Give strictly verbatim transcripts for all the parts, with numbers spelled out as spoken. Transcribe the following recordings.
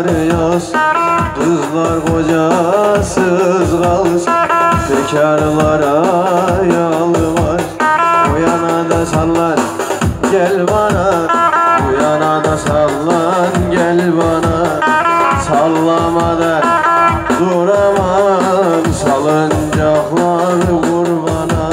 kar yağız, kızlar kocasız kalır, bekarlara yalvar. O yana da sallan gel bana, bu yana da sallan gel bana. Sallamadan duramam, salıncaklar kurbana.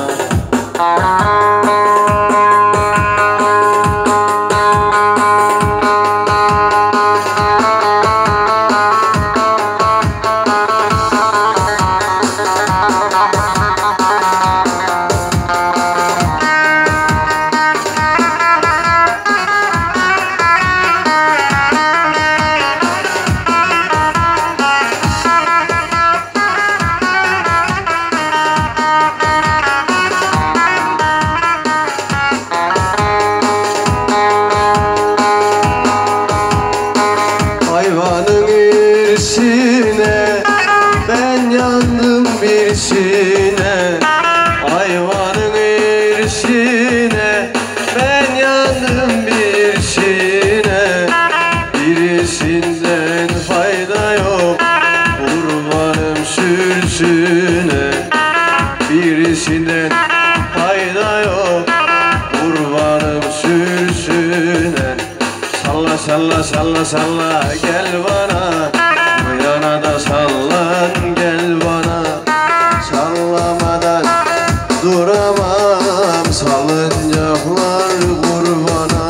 Hayvanın irsine ben yandım birisine, hayvanın irsine ben yandım birisine. Birisinden fayda yok, kurbanım sürüsüne. Birisinden fayda yok, kurbanım sürüsüne. Salla salla salla salla gel bana, bu yana da sallan gel bana. Sallamadan duramam, salıncaklar kurbana.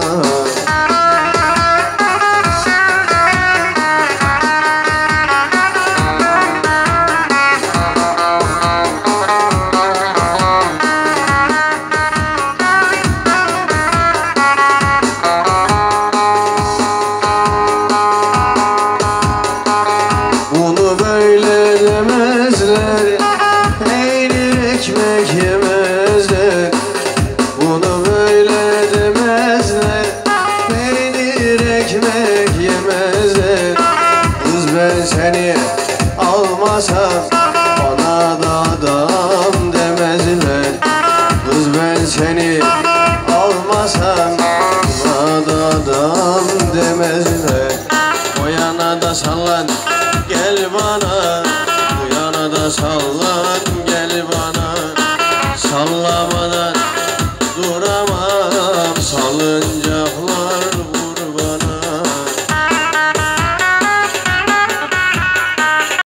Bunu böyle demezler, peynir ekmek yemezler. Bunu böyle demezler, peynir ekmek yemezler. Kız ben seni almasam bana da adam demezler. Kız ben seni almasam bana da adam demezler. O yana da sallan gel bana, bu yana da sallan gel bana. Sallamadan duramam, salınca